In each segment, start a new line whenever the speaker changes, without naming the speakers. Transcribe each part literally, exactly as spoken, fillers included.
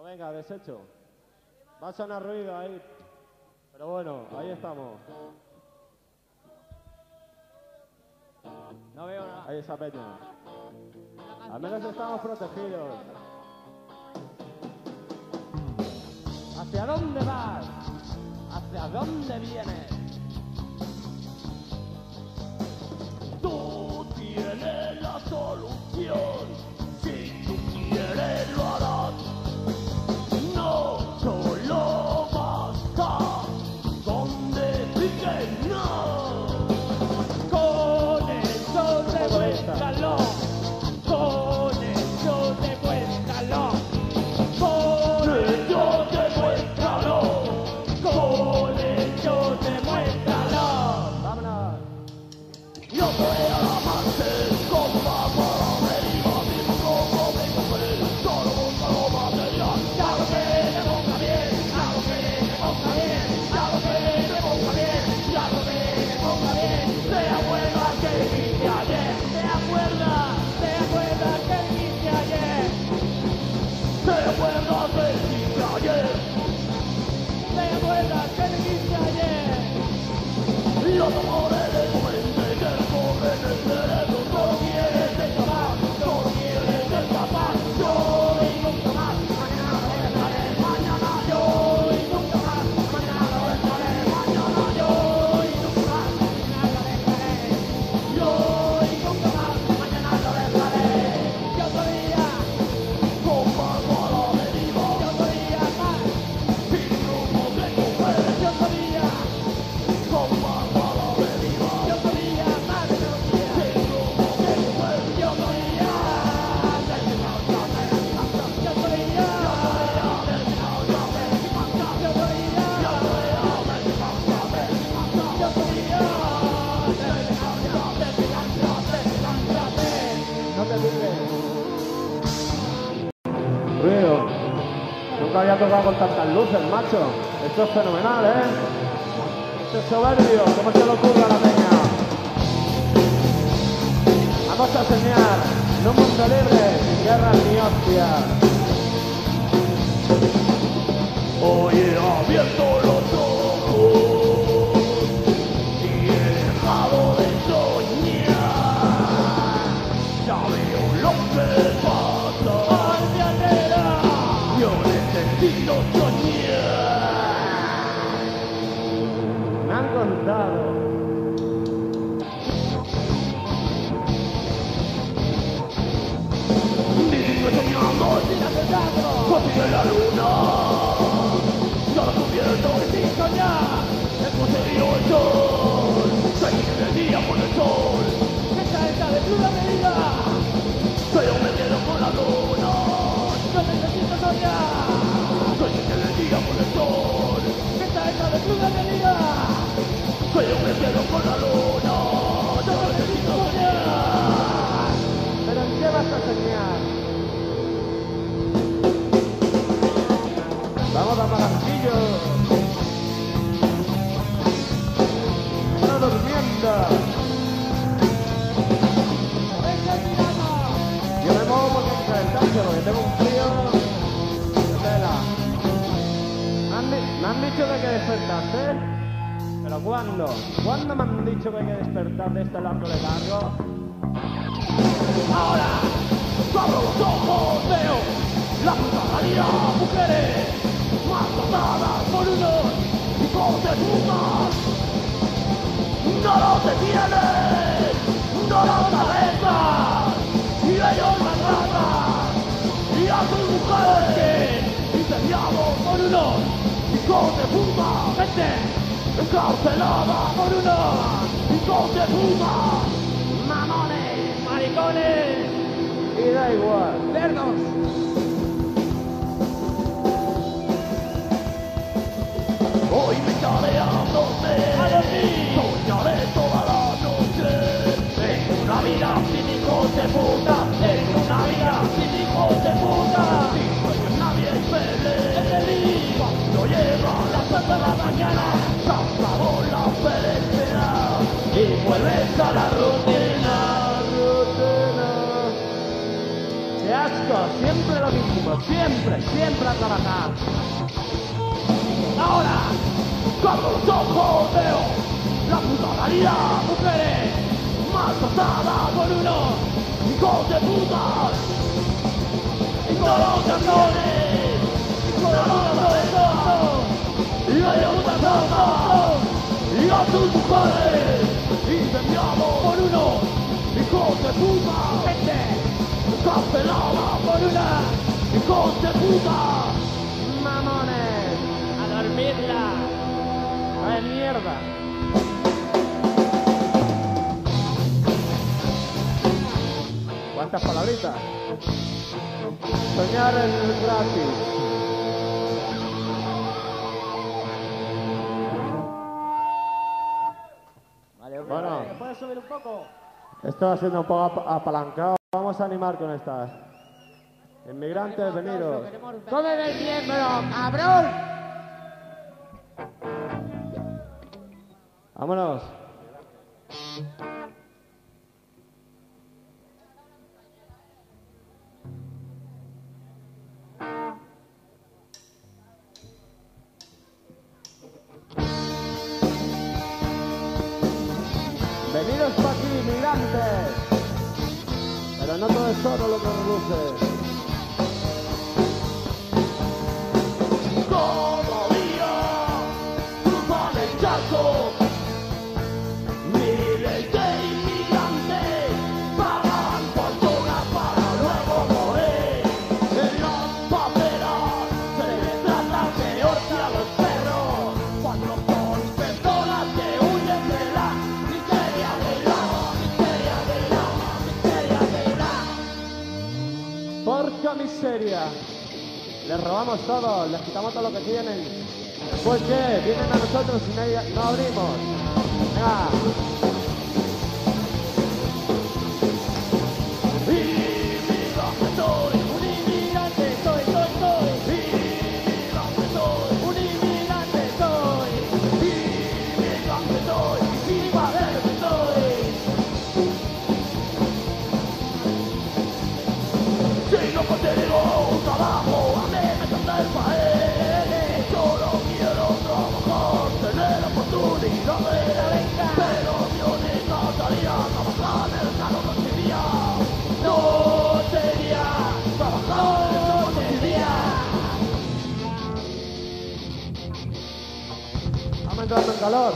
venga, deshecho. Va a sonar ruido ahí. Pero bueno, ahí estamos.
No veo nada.
Ahí esa peña. Al menos estamos protegidos.
¿Hacia dónde vas? ¿Hacia dónde vienes?
Tú tienes la solución, si tú quieres lo harás. No solo basta con decir que no. Con eso demuéstralo, con eso demuéstralo, con eso demuéstralo, con eso demuéstralo.
Vámonos.
Yo soy el amante, compa para la deriva, mismo como vengo por él, solo busco lo material. Ya lo sé, te ponga bien, ya lo sé, te ponga bien, ya lo sé, te ponga bien, ya lo sé, te ponga bien. ¿Te acuerdas que dijiste ayer? ¿Te acuerdas? ¿Te acuerdas que dijiste ayer? ¿Te acuerdas que dijiste ayer? ¿Te acuerdas que dijiste ayer? Los amores de tu mente que corren el cerebro, solo quieres escapar, solo quieres escapar. Yo y nunca más, mañana lo dejaré, mañana yo y nunca más, mañana lo dejaré, mañana yo y nunca más, mañana lo dejaré. Yo y nunca más, mañana lo dejaré. Yo solía, compa a la deriva, yo solía más, sin rumbo de coger, yo solía, compa. Yo solía más de los días, sin rumbo de coger, yo solía, yo solía,
No te digas. Ruido. Nunca había tocado con tantas luces, macho. Esto es fenomenal, ¿eh? Esto es soberbio. ¿Cómo se le ocurre a la peña? Vamos a soñar en un mundo libre, sin guerras ni hostias.
hoy he abierto los ojos y he dejado de soñar. Ya veo lo que pasa. Yo necesito soñar.
Me han contado.
Niño soñando sin acertarlo, consigue la luna. Ya lo cubierto y sin soñar, he conseguido el sol. Seguir el día con el sol. Esta es la desnuda medida. Pero me quedo con la luna. Yo necesito soñar. Seguir el día con el sol. Esta es la desnuda medida. Pero me quedo con la luna. Yo necesito soñar.
¿Pero en qué vas a soñar? Vamos a Maranquillo. Está durmiendo. Yo me muevo porque hay que calentarse, porque tengo un frío de tela. Me han, di- me han dicho que hay que despertarse. ¿Pero cuándo? ¿Cuándo me han dicho que hay que despertar de este largo letargo?
Ahora, abro los ojos, veo la puta realidad, mujeres matadas por unos hijos de puta. No los detienen, no los arrestan, y ellos maltratan y a sus mujeres incendiados por unos hijos de puta. Gente encarcelada por unos hijos de puta. Mamones, maricones
Y da igual.
¡Cerdos!
hoy me echaré a dormir, a dormir, soñaré toda la noche. En una vida sin hijos de puta, en una vida sin hijos de puta. Sin sueños nadie es feliz. Cuando llega las tres de la mañana, se acabó la felicidad y vuelves a la rutina.
Qué asco, siempre lo
Siempre, siempre a trabajar.
Ahora, cuando los ojos veo la puta mujeres más pasadas por unos hijos de puta. Y con los camiones, y con los cabezos, y a la puta sopa, y a sus mujeres, incendiados por unos hijos de puta. Gente, encarcelada por una hijos de puta.
Mamones, a dormirla. ¡Ay, mierda!
¿Cuántas palabritas? Soñar es gratis.
Vale, ok.
Bueno.
¿Puedes subir un poco?
Esto va siendo un poco ap- apalancado. Vamos a animar con esta. Inmigrantes, venidos.
¡Cómeme el miembro, cabrón!
Vámonos. Venidos para aquí, inmigrantes. Pero no todo es oro lo que reluce.
Todavía cruzan el charco, miles de inmigrantes pagan fortuna para luego morir. En las paperas se les trata peor que a los perros, cuando son personas que huyen de la miseria de la miseria de la miseria de la.
Porca miseria. Les robamos todo, les quitamos todo lo que tienen. Pues qué, vienen a nosotros y no, no abrimos. Venga.
Inmigrante soy, un inmigrante soy, soy, soy. Inmigrante soy, un inmigrante soy. Inmigrante soy, y padre soy. Si no consigo un trabajo, a mí me trata el país. Solo quiero trabajar, tener oportunidades. Pero mi única salida, trabajar en el carro no sería. No sería trabajar en el carro no sería.
Vamos entrando en calor.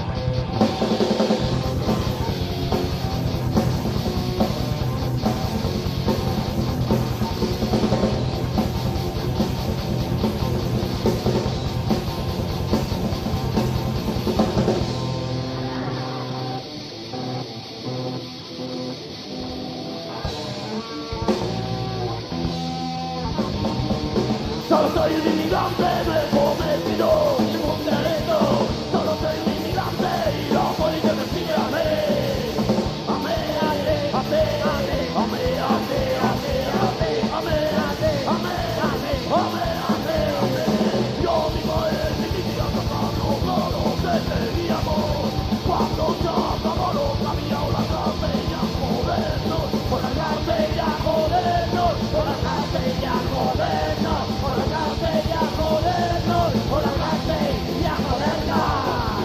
Solo soy un inmigrante, no he cometido ningún delito. Solo soy un inmigrante y la policía me sigue a mí. A mí, a mí, a mí, a mí, a mí, a mí, a mí, a mí, a mí, a mí, a mí, a mí, a mí, a mí. Yo vivo en mi vida tratando con los que teníamos. Cuando ya acabaron la vía o la cárcel ya jodernos. Por la cárcel ya jodernos. Por la cárcel ya jodernos. Por la cárcel ya jodernos. Por la cárcel ya jodernos.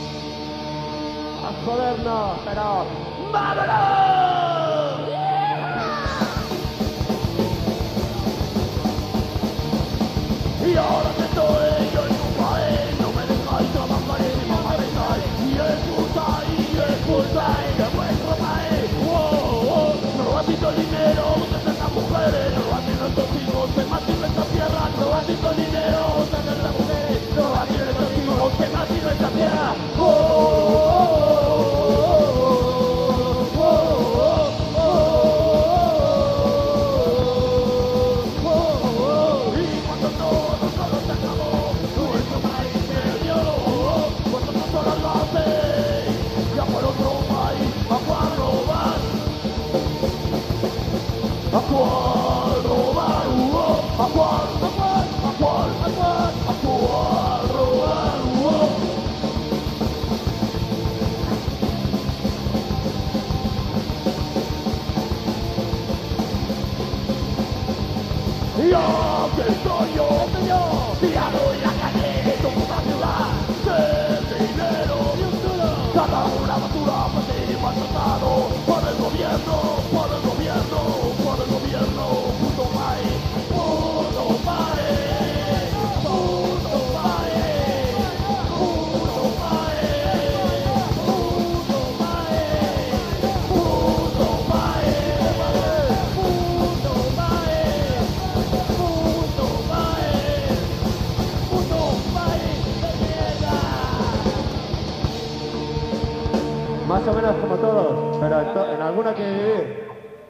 A jodernos, pero...
¡Vámonos! Y ahora que estoy yo en un país, no me dejáis trabajar en mi mamá me sale. Y expulsáis, y expulsáis de vuestro país. ¡Wow! Oh, no robáis el dinero, donde están las mujeres. No robáis nuestros hijos, que más sirve esta tierra. No robáis el dinero, donde están las mujeres. No robáis nuestros hijos, que más sirve esta tierra. ¡Oh! oh, oh, oh, oh, oh, oh. Y cuando todo solo se acabó, nuestro país perdió. Vosotros solo lo hacéis, ya por otro país, a cuál robar. A cuál robar, uh, a cuál, a cuál, a cuál, a cuál, a cuál robar, uh. Y que soy yo, soy yo. Tirado en la calle, como una ciudad, sin dinero ni un duro. Cada una basura pues y maltratado por el gobierno, por el gobierno, por el gobierno. Puto país, puto país, puto país, puto país, puto país, puto país, puto país, puto país, puto país de mierda.
Más o menos como todos, pero en, to- en alguna hay que vivir.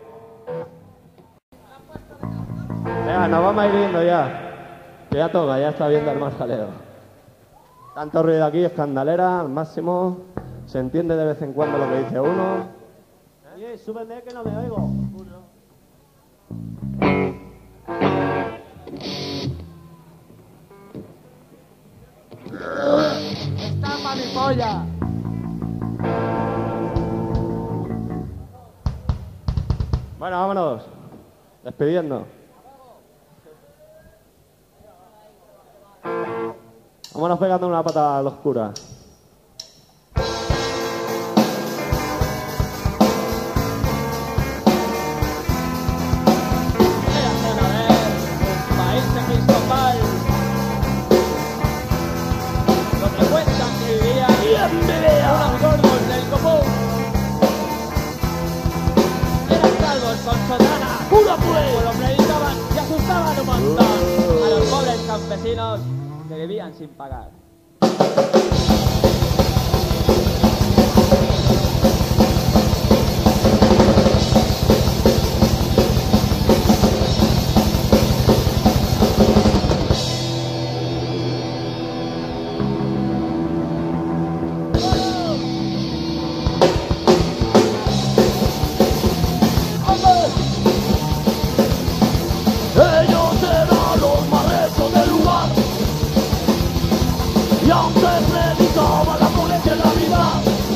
Venga, nos vamos a ir yendo ya. Que ya toca, ya está viendo el más jaleo. Tanto ruido aquí, escandalera, al máximo. Se entiende de vez en cuando lo que dice uno.
Oye, súbeme que no me oigo. ¡Estampa mi polla!
Bueno, vámonos. Despidiendo. Vámonos pegando una pata a la oscura.
Déjame a ver, un país episcopal. Donde cuentan que vivían unos gordos del copón. Eran calvos con sotana.
¡Pura pues!
Como lo predicaban y asustaban un montón a los pobres campesinos que vivían sin pagar.
Ellos eran los más ricos del lugar. Y aunque predicaban la pobreza en la vida,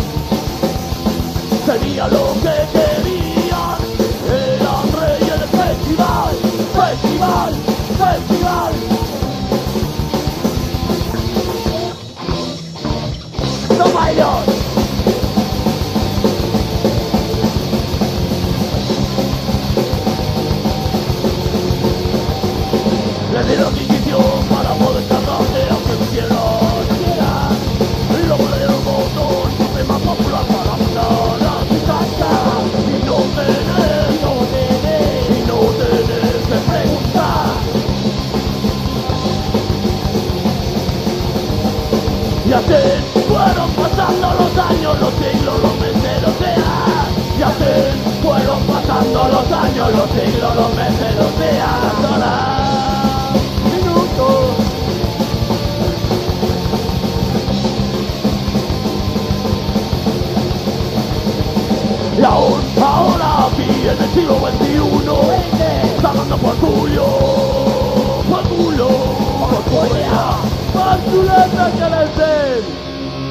sería lo que querían. Eran reyes del festival, festival, festival. ¡Toma ellos! Le dieron inquisición para poder cargarse aunque no quieran, quieran. Y luego le dieron botón, sistema popular para mandar a su casa. Y no tener, no tener, y no tener que preguntar. Y así fueron pasando los años, los siglos, los meses, los días. Y así fueron pasando los años, los siglos, los meses, los días. Las horas, minutos. Y aún ahora aquí en el siglo veintiuno, pagando por culo, por culo, por culo, por culeta que les den.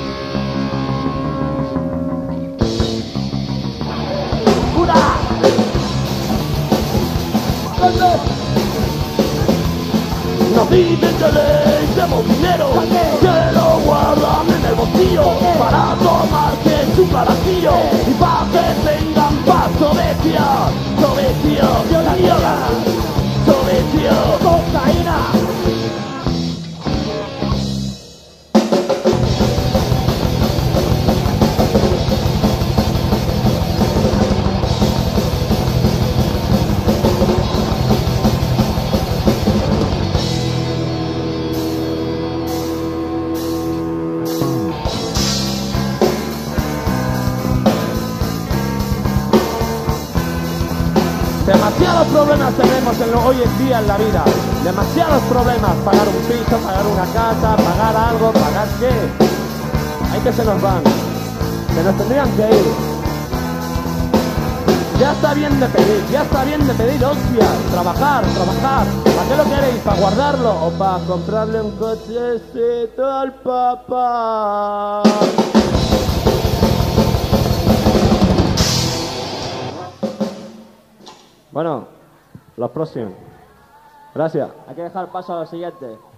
¡Una! Nos dicen que les demos dinero, que lo guardan en el bolsillo para tomarse su carajillo y para que tengan paz. Sobecia, sobecia, viola, sobecia, cocaína.
Demasiados problemas tenemos en lo- hoy en día en la vida. Demasiados problemas. Pagar un piso, pagar una casa, pagar algo, pagar qué. Hay que se nos van. Se nos tendrían que ir. Ya está bien de pedir, ya está bien de pedir, hostias. Trabajar, trabajar. ¿Para qué lo queréis? ¿Para guardarlo o para comprarle un cochecito al papá? Bueno, los próximos. Gracias.
Hay que dejar paso a lo siguiente.